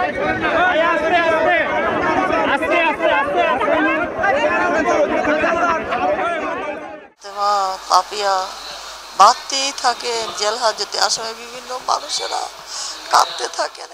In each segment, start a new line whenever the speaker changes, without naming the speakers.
পাপিয়া বাঁধতেই থাকেন, জেল হাজতে আসামে বিভিন্ন মানুষেরা কাঁদতে থাকেন।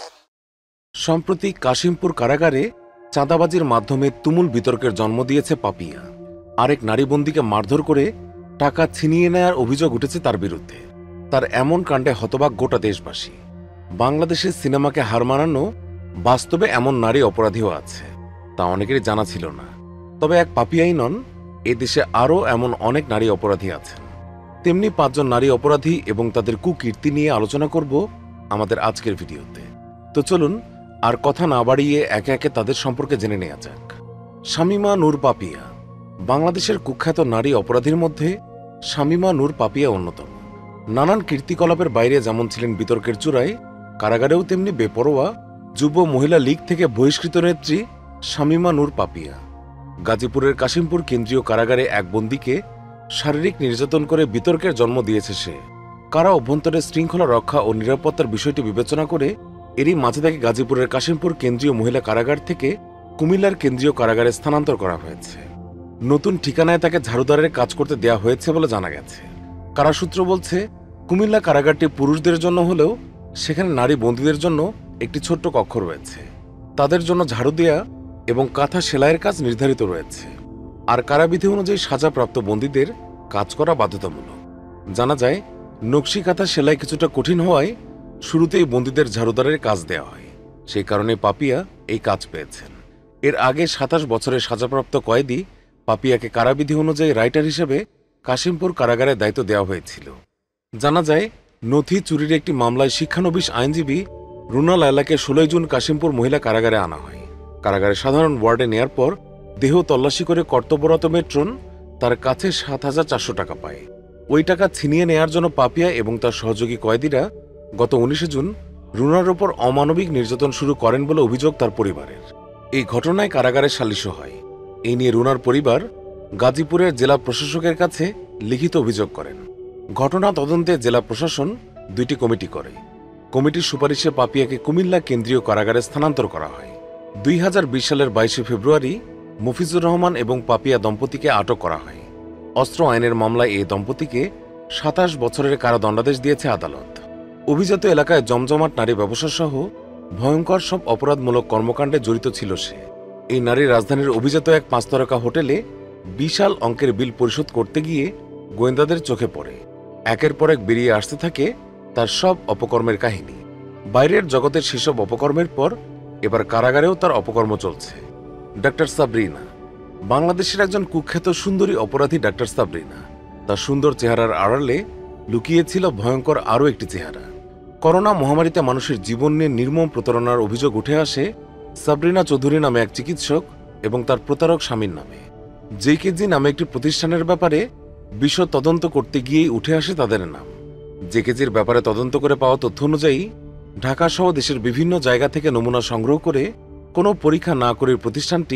সম্প্রতি কাশিমপুর কারাগারে চাঁদাবাজির মাধ্যমে তুমুল বিতর্কের জন্ম দিয়েছে পাপিয়া। আরেক নারী বন্দীকে মারধর করে টাকা ছিনিয়ে নেয়ার অভিযোগ উঠেছে তার বিরুদ্ধে। তার এমন কাণ্ডে হতবাক গোটা দেশবাসী। বাংলাদেশের সিনেমাকে হার মানানো বাস্তবে এমন নারী অপরাধীও আছে, তা অনেকেরই জানা ছিল না। তবে এক পাপিয়াই নন, এদেশে আরও এমন অনেক নারী অপরাধী আছেন। তেমনি 5 জন নারী অপরাধী এবং তাদের কুকীর্তি নিয়ে আলোচনা করব আমাদের আজকের ভিডিওতে। তো চলুন আর কথা না বাড়িয়ে একে একে তাদের সম্পর্কে জেনে নেওয়া যাক। শামীমা নূর পাপিয়া। বাংলাদেশের কুখ্যাত নারী অপরাধীর মধ্যে শামীমা নূর পাপিয়া অন্যতম। নানান কীর্তিকলাপের বাইরে যেমন ছিলেন বিতর্কের চূড়ায়, কারাগারেও তেমনি বেপরোয়া যুব মহিলা লীগ থেকে বহিষ্কৃত নেত্রী শামীমা নূর পাপিয়া। গাজীপুরের কাশিমপুর কেন্দ্রীয় কারাগারে এক বন্দীকে শারীরিক নির্যাতন করে বিতর্কের জন্ম দিয়েছে সে। কারা অভ্যন্তরে শৃঙ্খলা রক্ষা ও নিরাপত্তার বিষয়টি বিবেচনা করে এরই মাঝে তাকে গাজীপুরের কাশিমপুর কেন্দ্রীয় মহিলা কারাগার থেকে কুমিল্লার কেন্দ্রীয় কারাগারে স্থানান্তর করা হয়েছে। নতুন ঠিকানায় তাকে ঝাড়ুদারের কাজ করতে দেওয়া হয়েছে বলে জানা গেছে। কারাসূত্র বলছে, কুমিল্লা কারাগারটি পুরুষদের জন্য হলেও সেখানে নারী বন্দীদের জন্য একটি ছোট্ট কক্ষ রয়েছে। তাদের জন্য ঝাড়ু দেয়া এবং কাঁথা সেলাইয়ের কাজ নির্ধারিত রয়েছে। আর কারাবিধি অনুযায়ী সাজাপ্রাপ্ত বন্দীদের কাজ করা বাধ্যতামূলক। জানা যায়, নকশি কাঁথা সেলাই কিছুটা কঠিন হওয়ায় শুরুতেই বন্দীদের ঝাড়ুদারের কাজ দেওয়া হয়। সেই কারণে পাপিয়া এই কাজ পেয়েছেন। এর আগে 27 বছরের সাজাপ্রাপ্ত কয়েদি পাপিয়াকে কারাবিধি অনুযায়ী রাইটার হিসেবে কাশিমপুর কারাগারে দায়িত্ব দেওয়া হয়েছিল। জানা যায়, নথি চুরির একটি মামলায় শিক্ষানবিশ আইনজীবী রুনা লায়লাকে 16 জুন কাশিমপুর মহিলা কারাগারে আনা হয়। কারাগারে সাধারণ ওয়ার্ডে নেয়ার পর দেহ তল্লাশি করে কর্তব্যরত মেট্রন তার কাছে 7,400 টাকা পায়। ওই টাকা ছিনিয়ে নেয়ার জন্য পাপিয়া এবং তার সহযোগী কয়েদিরা গত 19 জুন রুনার ওপর অমানবিক নির্যাতন শুরু করেন বলে অভিযোগ তার পরিবারের। এই ঘটনায় কারাগারে সালিশও হয়। এই নিয়ে রুনার পরিবার গাজীপুরের জেলা প্রশাসকের কাছে লিখিত অভিযোগ করেন। ঘটনা তদন্তে জেলা প্রশাসন 2টি কমিটি করে। কমিটির সুপারিশে পাপিয়াকে কুমিল্লা কেন্দ্রীয় কারাগারে স্থানান্তর করা হয়। 2020 সালের 22 ফেব্রুয়ারি মফিজুর রহমান এবং পাপিয়া দম্পতিকে আটক করা হয়। অস্ত্র আইনের মামলায় এই দম্পতিকে 27 বছরের কারাদণ্ডাদেশ দিয়েছে আদালত। অভিজাত এলাকায় জমজমাট নারী ব্যবসা সহ ভয়ঙ্কর সব অপরাধমূলক কর্মকাণ্ডে জড়িত ছিল সে। এই নারী রাজধানীর অভিজাত এক 5 তারকা হোটেলে বিশাল অঙ্কের বিল পরিশোধ করতে গিয়ে গোয়েন্দাদের চোখে পড়ে। একের পর এক বেরিয়ে আসতে থাকে তার সব অপকর্মের কাহিনী। বাইরের জগতের সেসব অপকর্মের পর এবার কারাগারেও তার অপকর্ম চলছে। ডাক্তার সাবরিনা। বাংলাদেশের একজন কুখ্যাত সুন্দরী অপরাধী ডাক্তার সাবরিনা। তার সুন্দর চেহারার আড়ালে লুকিয়েছিল ভয়ঙ্কর আরও একটি চেহারা। করোনা মহামারীতে মানুষের জীবন নিয়ে নির্মম প্রতারণার অভিযোগ উঠে আসে সাবরিনা চৌধুরী নামে এক চিকিৎসক এবং তার প্রতারক স্বামীর নামে। জেকেজি নামে একটি প্রতিষ্ঠানের ব্যাপারে বিশদ তদন্ত করতে গিয়েই উঠে আসে তাদের নাম। জেকেজির ব্যাপারে তদন্ত করে পাওয়া তথ্য অনুযায়ী ঢাকা সহ দেশের বিভিন্ন জায়গা থেকে নমুনা সংগ্রহ করে কোনো পরীক্ষা না করে প্রতিষ্ঠানটি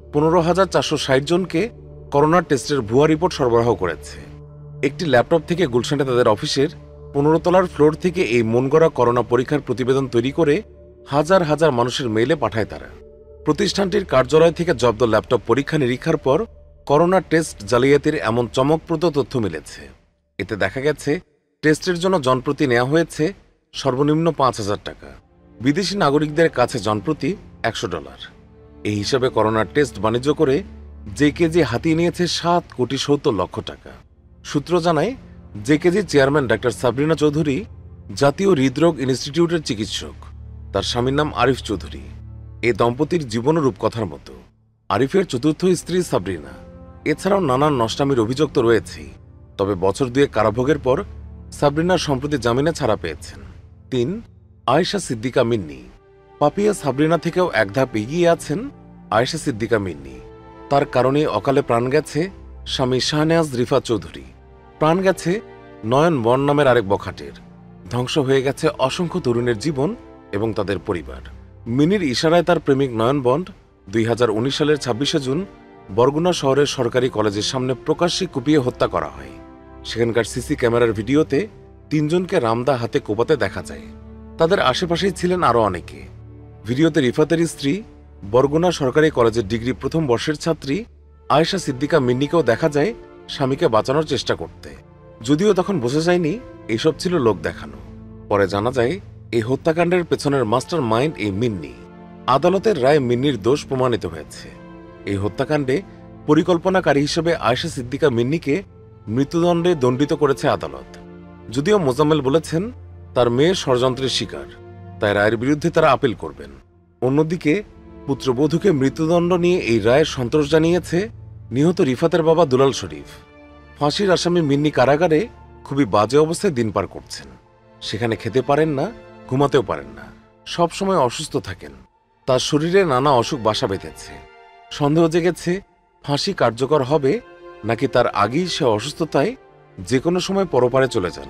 15,460 জনকে করোনার টেস্টের ভুয়া রিপোর্ট সরবরাহ করেছে। একটি ল্যাপটপ থেকে গুলশানে তাদের অফিসের 15 তলার ফ্লোর থেকে এই মনগড়া করোনা পরীক্ষার প্রতিবেদন তৈরি করে হাজার হাজার মানুষের মেইলে পাঠায় তারা। প্রতিষ্ঠানটির কার্যালয় থেকে জব্দ ল্যাপটপ পরীক্ষা নিরীক্ষার পর করোনা টেস্ট জালিয়াতির এমন চমকপ্রদ তথ্য মিলেছে। এতে দেখা গেছে টেস্টের জন্য জনপ্রতি নেওয়া হয়েছে সর্বনিম্ন 5,000 টাকা। বিদেশি নাগরিকদের কাছে জনপ্রতি $100। এই হিসাবে করোনার টেস্ট বাণিজ্য করে জেকেজি হাতিয়ে নিয়েছে 7,70,00,000 টাকা। সূত্র জানায়, জেকেজির চেয়ারম্যান ডাক্তার সাবরিনা চৌধুরী জাতীয় হৃদরোগ ইনস্টিটিউটের চিকিৎসক। তার স্বামীর নাম আরিফ চৌধুরী। এই দম্পতির জীবন রূপকথার মতো। আরিফের চতুর্থ স্ত্রী সাবরিনা। এছাড়াও নানান নষ্টামির অভিযোগ তো রয়েছেই। তবে বছর 2 কারাভোগের পর সাবরিনা সম্প্রতি জামিনে ছাড়া পেয়েছেন। 3. আয়েশা সিদ্দিকা মিন্নি। পাপিয়া সাবরিনা থেকেও এক ধাপ এগিয়ে আছেন আয়েশা সিদ্দিকা মিন্নি। তার কারণে অকালে প্রাণ গেছে স্বামী শাহনেয়াজ রিফাত চৌধুরী। প্রাণ গেছে নয়ন বন নামের আরেক বখাটের। ধ্বংস হয়ে গেছে অসংখ্য তরুণের জীবন এবং তাদের পরিবার। মিনির ইশারায় তার প্রেমিক নয়ন বন্ড 2019 সালের 26 জুন বরগুনা শহরের সরকারি কলেজের সামনে প্রকাশ্যে কুপিয়ে হত্যা করা হয়। সেখানকার সিসি ক্যামেরার ভিডিওতে 3 জনকে রামদা হাতে কোপাতে দেখা যায়। তাদের আশেপাশেই ছিলেন আরও অনেকে। ভিডিওতে রিফাতের স্ত্রী বরগুনা সরকারি কলেজের ডিগ্রি প্রথম বর্ষের ছাত্রী আয়েশা সিদ্দিকা মিন্নিকেও দেখা যায় স্বামীকে বাঁচানোর চেষ্টা করতে। যদিও তখন বোঝা যায়নি এইসব ছিল লোক দেখানো। পরে জানা যায় এই হত্যাকাণ্ডের পেছনের মাস্টার মাইন্ড এই মিন্নি। আদালতের রায়ে মিন্নির দোষ প্রমাণিত হয়েছে। এই হত্যাকাণ্ডে পরিকল্পনাকারী হিসেবে আয়েশা সিদ্দিকা মিন্নিকে মৃত্যুদণ্ডে দণ্ডিত করেছে আদালত। যদিও মোজাম্মেল বলেছেন তার মেয়ে ষড়যন্ত্রের শিকার, তাই রায়ের বিরুদ্ধে তারা আপিল করবেন। অন্যদিকে পুত্রবধূকে মৃত্যুদণ্ড নিয়ে এই রায়ের সন্তোষ জানিয়েছে নিহত রিফাতের বাবা দুলাল শরীফ। ফাঁসির আসামি মিন্নি কারাগারে খুবই বাজে অবস্থায় দিন পার করছেন। সেখানে খেতে পারেন না, ঘুমাতেও পারেন না, সবসময় অসুস্থ থাকেন। তার শরীরে নানা অসুখ বাসা বেঁধেছে। সন্দেহ জেগেছে ফাঁসি কার্যকর হবে নাকি তার আগেই সে অসুস্থতায় যে কোনো সময় পরপারে চলে যান।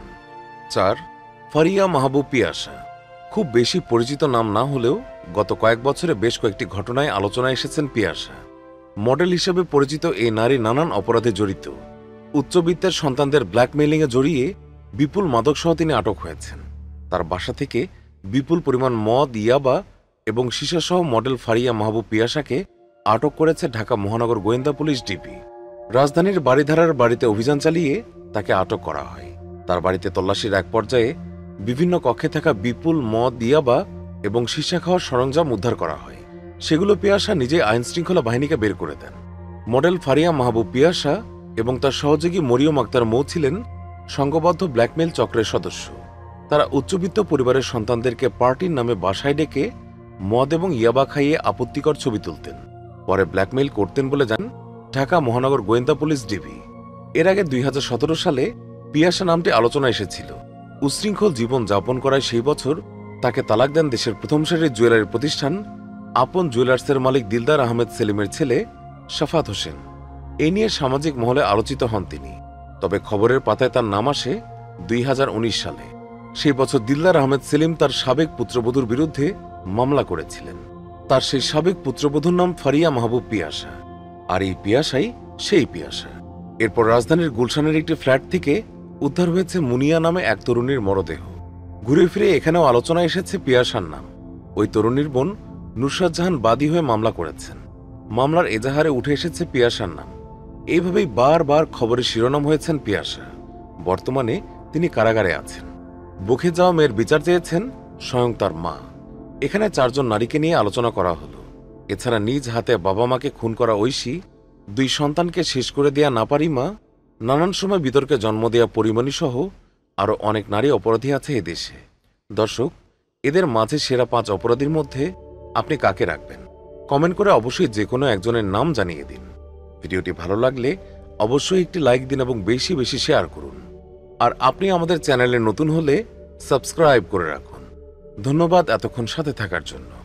4. ফারিয়া মাহবুব পিয়াসা। খুব বেশি পরিচিত নাম না হলেও গত কয়েক বছরে বেশ কয়েকটি ঘটনায় আলোচনায় এসেছেন পিয়াসা। মডেল হিসেবে পরিচিত এই নারী নানান অপরাধে জড়িত। উচ্চবিত্তের সন্তানদের ব্ল্যাকমেইলিংয়ে জড়িয়ে বিপুল মাদকসহ তিনি আটক হয়েছেন। তার বাসা থেকে বিপুল পরিমাণ মদ, ইয়াবা এবং সীসাসহ মডেল ফারিয়া মাহবুব পিয়াসাকে আটক করেছে ঢাকা মহানগর গোয়েন্দা পুলিশ ডিবি। রাজধানীর বাড়িধারার বাড়িতে অভিযান চালিয়ে তাকে আটক করা হয়। তার বাড়িতে তল্লাশির এক পর্যায়ে বিভিন্ন কক্ষে থাকা বিপুল মদ, ইয়াবা এবং সীসা খাওয়ার সরঞ্জাম উদ্ধার করা হয়। সেগুলো পিয়াসা নিজে আইনশৃঙ্খলা বাহিনীকে বের করে দেন। মডেল ফারিয়া মাহবুব পিয়াসা এবং তার সহযোগী মরিয়ম আক্তার মৌ ছিলেন সংঘবদ্ধ ব্ল্যাকমেইল চক্রের সদস্য। তারা উচ্চবিত্ত পরিবারের সন্তানদেরকে পার্টির নামে বাসায় ডেকে মদ এবং ইয়াবা খাইয়ে আপত্তিকর ছবি তুলতেন। পরে ব্ল্যাকমেইল করতেন বলে জানান ঢাকা মহানগর গোয়েন্দা পুলিশ ডিবি। এর আগে 2017 সালে পিয়াসা নামটি আলোচনায় এসেছিল। উশৃঙ্খল জীবন যাপন করায় সেই বছর তাকে তালাক দেন দেশের প্রথম সারির জুয়েলারি প্রতিষ্ঠান আপন জুয়েলার্সের মালিক দিলদার আহমেদ সেলিমের ছেলে শাফাত হোসেন। এ নিয়ে সামাজিক মহলে আলোচিত হন তিনি। তবে খবরের পাতায় তার নাম আসে 2019 সালে। সেই বছর দিলদার আহমেদ সেলিম তার সাবেক পুত্রবধূর বিরুদ্ধে মামলা করেছিলেন। তার সেই সাবেক পুত্রবধূর নাম ফারিয়া মাহবুব পিয়াসা, আর এই পিয়াসাই সেই পিয়াসা। এরপর রাজধানীর গুলশানের একটি ফ্ল্যাট থেকে উদ্ধার হয়েছে মুনিয়া নামে এক তরুণীর মরদেহ। ঘুরে ফিরে এখানেও আলোচনায় এসেছে পিয়াসার নাম। ওই তরুণীর বোন নুসরাত জাহান বাদী হয়ে মামলা করেছেন। মামলার এজাহারে উঠে এসেছে পিয়াসার নাম। এইভাবেই বারবার খবরের শিরোনাম হয়েছেন পিয়াসা। বর্তমানে তিনি কারাগারে আছেন। বুকে যাওয়া মেয়ের বিচার চেয়েছেন স্বয়ং তার মা। এখানে 4 জন নারীকে নিয়ে আলোচনা করা হলো। এছাড়া নিজ হাতে বাবা মাকে খুন করা ঐশী, 2 সন্তানকে শেষ করে দেয়া নাপারিমা, নানান সময় বিতর্কে জন্ম দেয়া পরিমণি সহ আরও অনেক নারী অপরাধী আছে এদেশে। দর্শক, এদের মাঝে সেরা 5 অপরাধীর মধ্যে আপনি কাকে রাখবেন? কমেন্ট করে অবশ্যই যে কোনো একজনের নাম জানিয়ে দিন। ভিডিওটি ভালো লাগলে অবশ্যই একটি লাইক দিন এবং বেশি বেশি শেয়ার করুন। আর আপনি আমাদের চ্যানেলে নতুন হলে সাবস্ক্রাইব করে রাখুন। ধন্যবাদ এতক্ষণ সাথে থাকার জন্য।